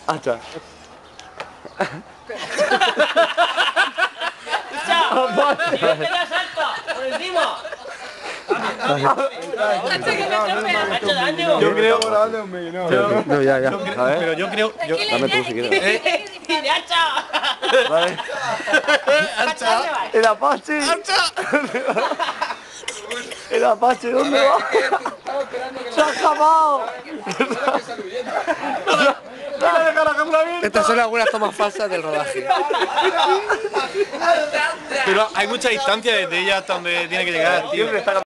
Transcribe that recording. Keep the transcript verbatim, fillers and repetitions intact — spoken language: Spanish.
Hacha. ¡Hacha! ¡Yo te la salto! ¡Por encima! ¡Hacha, daño! Yo creo... No, no, ya, ya. A ver. Pero yo creo... Yo... Dame tú si quieres. ¡Dile hacha! Vale. ¡Hacha! ¡El Apache! ¡El Apache! ¿Dónde va? ¡Se ha escapado! Estas son algunas tomas falsas del rodaje. Pero hay mucha distancia desde ella hasta donde tiene que llegar, tío.